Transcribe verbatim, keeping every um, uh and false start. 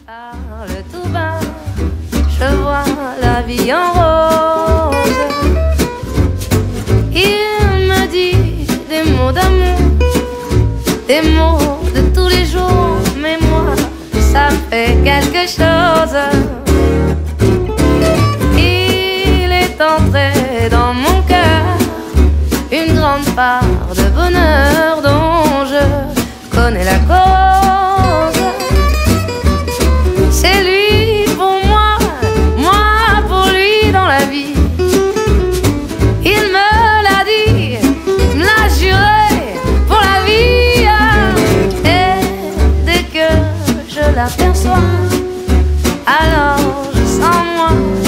parle tout bas, je vois la vie en rose. Il me dit des mots d'amour, des mots de tous les jours, mais moi, ça fait quelque chose. Il est entré dans mon cœur une grande part de bonheur dont je connais la cause. C'est lui pour moi, moi pour lui dans la vie. Il me l'a dit, me l'a juré pour la vie. Et dès que je l'aperçois, alors je sens moi